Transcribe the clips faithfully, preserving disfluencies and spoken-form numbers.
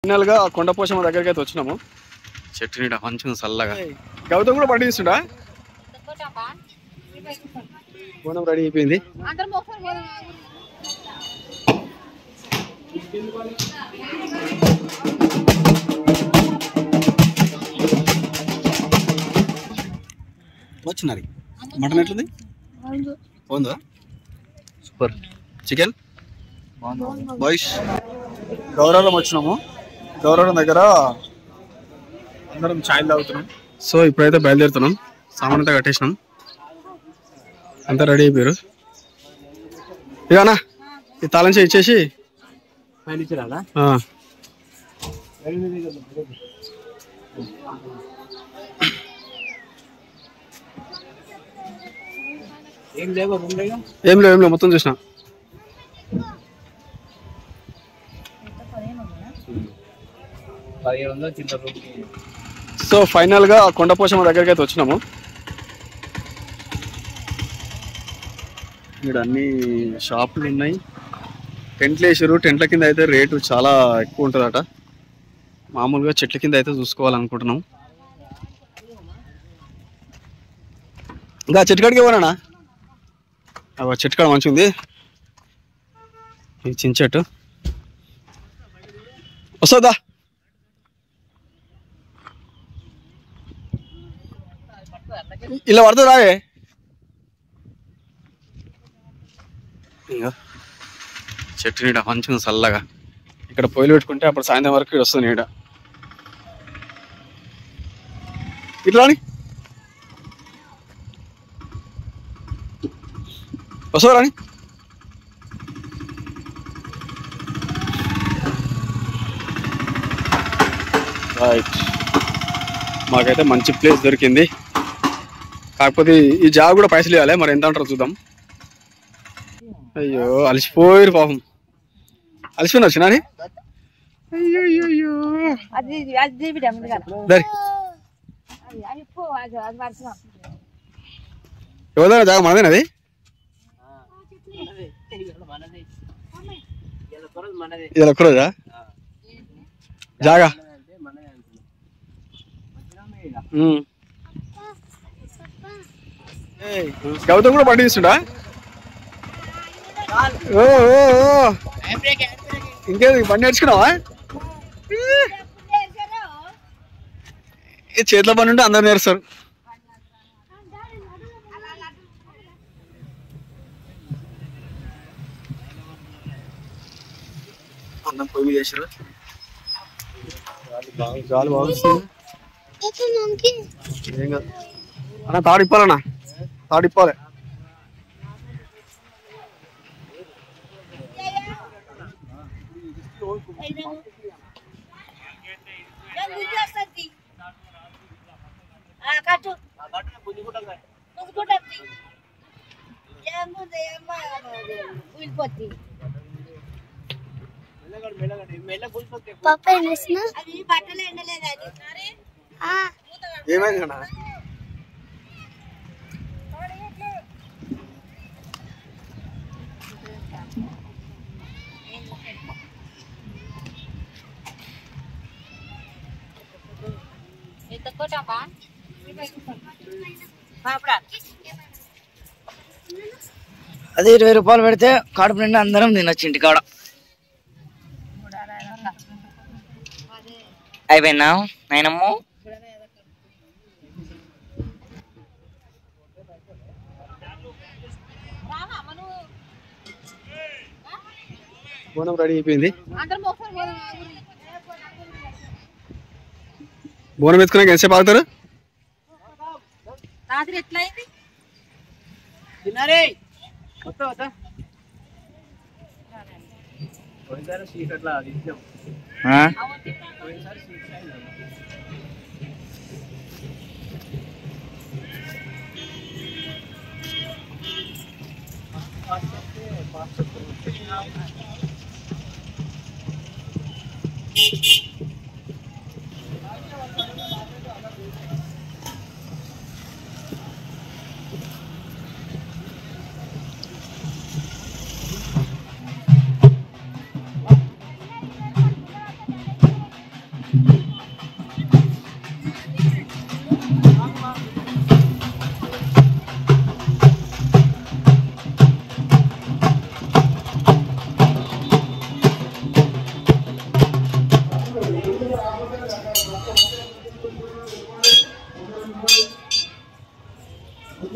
Final గా కొండపోచమ్మ దగ్గరికి అయితే వచ్చినాము. చెట్టు నీడ మంచిగా చల్లగా. గౌతమ్ కూడా పండిస్తుండా? బోనం రెడీ అయిపోయింది. వచ్చినారు. మటన్ ఎట్లుంది? బాగుందా? సూపర్. Chicken boys. గౌరవం వచ్చినాము. గౌరవం దగ్గర అందరం ఛాయ్ తాగుతున్నాం. సో ఇప్పుడైతే బయలుదేరుతున్నాం. సామాన్ అంతా కట్టేసినాం. అంతా రెడీ అయిపోయారు. ఇకనా ఈ తాళం చేయి ఇచ్చేసి ఏం లేవు ఏం లేవు మొత్తం చూసిన. సో ఫైనల్ గా కొండపోచమ్మ దగ్గరికి అయితే వచ్చినాము. ఇక్కడ అన్ని షాపులు ఉన్నాయి. టెంట్లు వేసారు. టెంట్ల కింద అయితే రేటు చాలా ఎక్కువ ఉంటుందట. మామూలుగా చెట్ల కింద అయితే చూసుకోవాలనుకుంటున్నాం. ఇంకా చెట్టు కాడికి ఇవ్వనా? చెట్టు కాడ మంచిగా ఉంది. ఇది చిన్న చెట్టు. వస్తుందా? ఇలా పడుతుంది రావే. ఇంకా చెట్టు నీడ మంచిగా చల్లగా. ఇక్కడ పొయ్యిలు పెట్టుకుంటే అప్పుడు సాయంత్రం వరకు ఇక్కడ వస్తుంది నీడ. ఇట్లా రాని వస్తుందా రాని. రైట్, మాకైతే మంచి ప్లేస్ దొరికింది. కాకపోతే ఈ జాబ్ కూడా పైసలు ఇవ్వాలి. మరి ఎంత అంటారో చూద్దాం. అయ్యో అలసిపోయారు పాపం. అలసిపోయిన వచ్చినా అయ్యో అయ్యో ఎవరైనా జాగా మనదేనది. ఇలా ఒక్కరోజా జాగా? గౌతమ్ కూడా పండిస్తుండా? ఓ ఇంకేది బండి నేర్చుకున్నావా? చేతిలో పని ఉంటే అందరు నేర్స్తారు. అన్నం పొయ్యి చేసారు. గాలి బాగుంది. ఏం కాదు అన్న. తాడిప్పాలన్నా, తాడిప్పాలి. ఏమైంది అన్న? అదే ఇరవై రూపాయలు పెడితే కడుపు నిండా అందరం తినొచ్చు ఇంటికాడ. అయిపోయినా నాయనమ్మ. బోనం రెడీ అయిపోయింది. బోనం ఎత్తుకున్నాక ఎంతసేపు ఆగుతారు? రాత్రి ఎట్లయింది?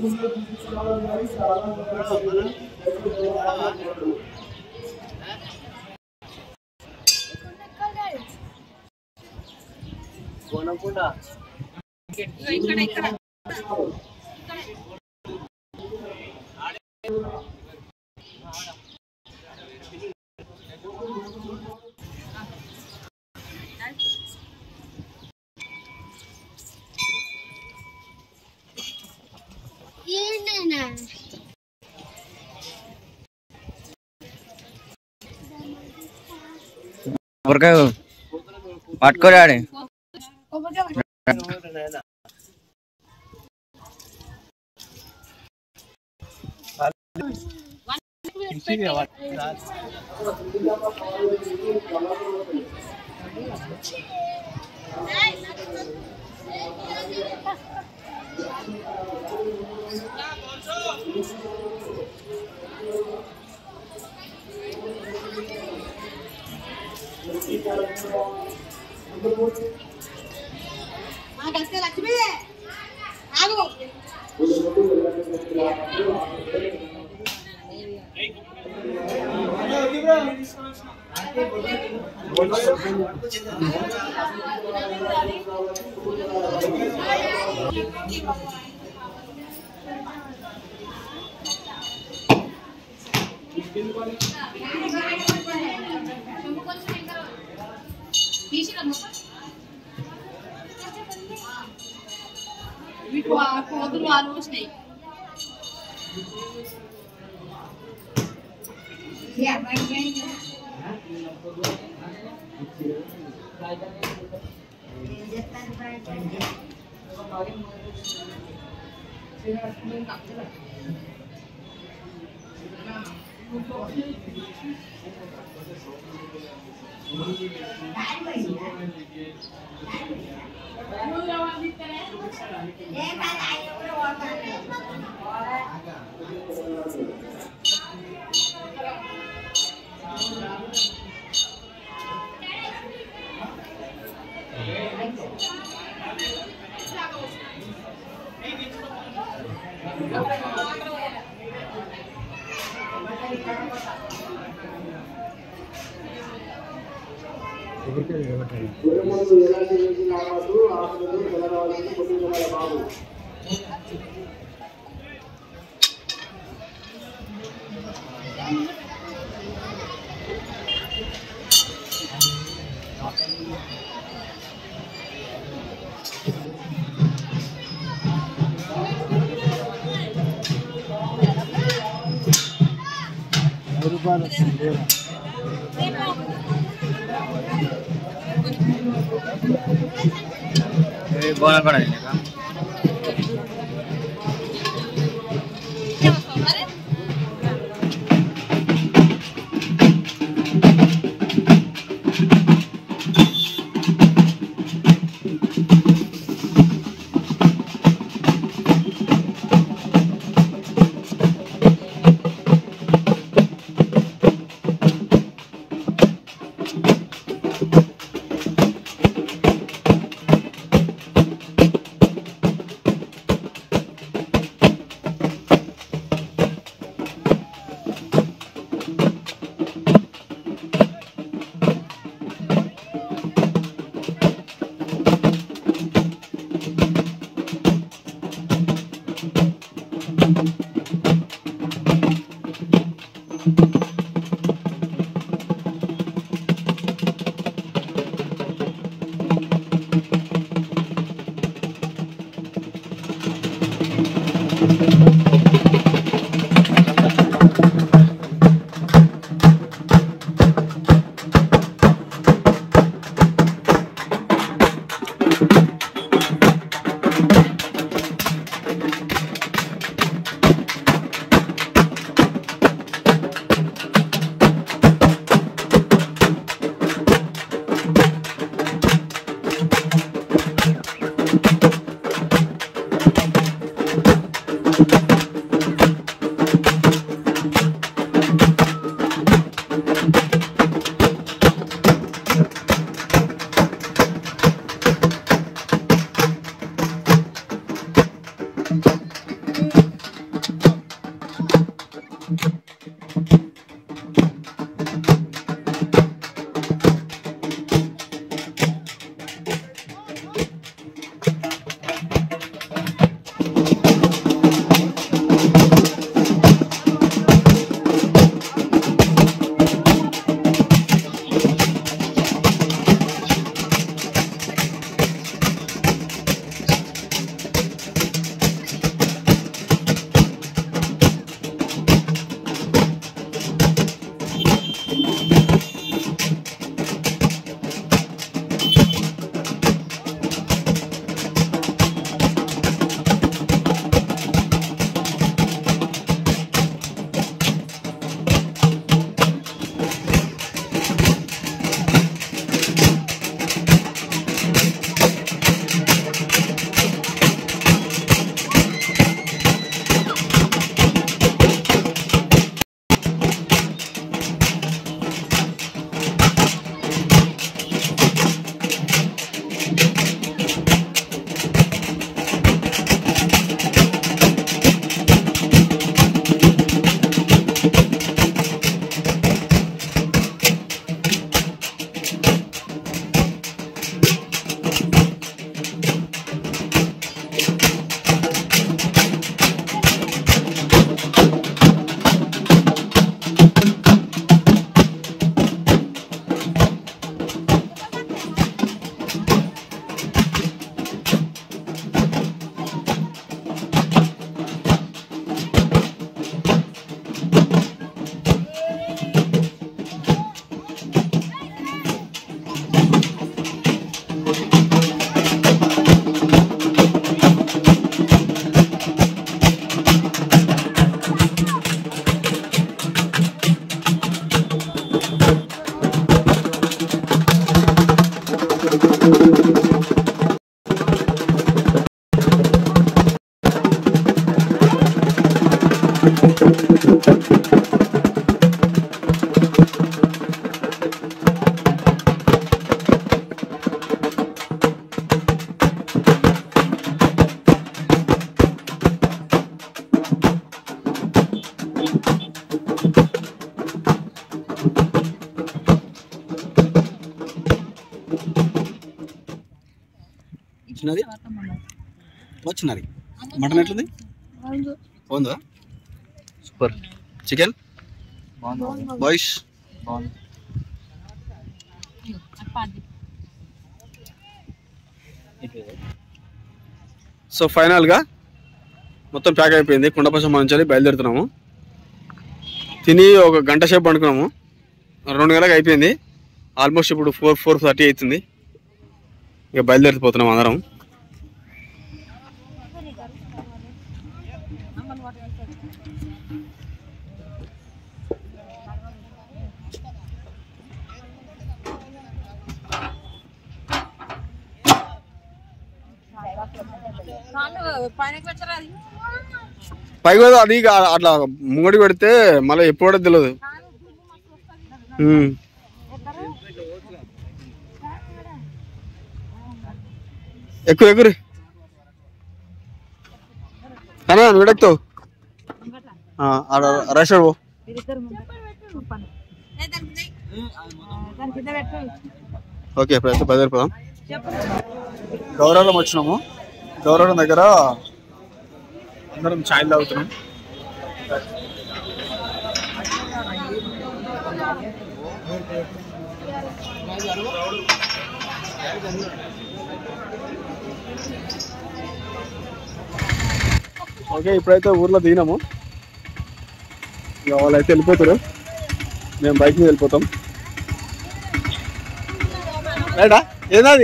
పట్టుకోరాడు లక్ష్మి ఆగు కోతులు వాళ్ళు వచ్చినాయి బోనం కూడా చిన్నది చిన్నది మటన్ ఎట్లుంది బాగుందా సూపర్ చికెన్ బాయ్స్ సో ఫైనల్గా మొత్తం ప్యాక్ అయిపోయింది. కుండపశం నుంచి బయలుదేరుతున్నాము. తిని ఒక గంట సేపు పండుకున్నాము. రెండు గంటలకు అయిపోయింది. ఆల్మోస్ట్ ఇప్పుడు ఫోర్ ఫోర్ థర్టీ అవుతుంది. ఇక బయలుదేరిపోతున్నాం అందరం. పైగా అది అట్లా ముంగడి పెడితే మళ్ళీ ఎప్పుడు తెలియదు. ఎక్కువ ఎక్కువ కానీ విడక్తావు రైస్ పో. ఓకే ఇప్పుడైతే బయలుదేరిపోదాం. గౌరవం వచ్చినాము. గౌరవం దగ్గర అందరం ఛాయ్ తాగుతున్నాం. ఓకే ఇప్పుడైతే ఊర్లో దిగినాము. ఇక వాళ్ళైతే వెళ్ళిపోతారు, మేము బైక్ మీద వెళ్ళిపోతాం. రైటా ఏనాది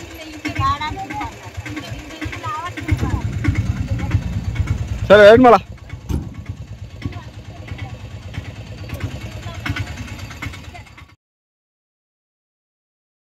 సరే ఏంటి మళ్ళా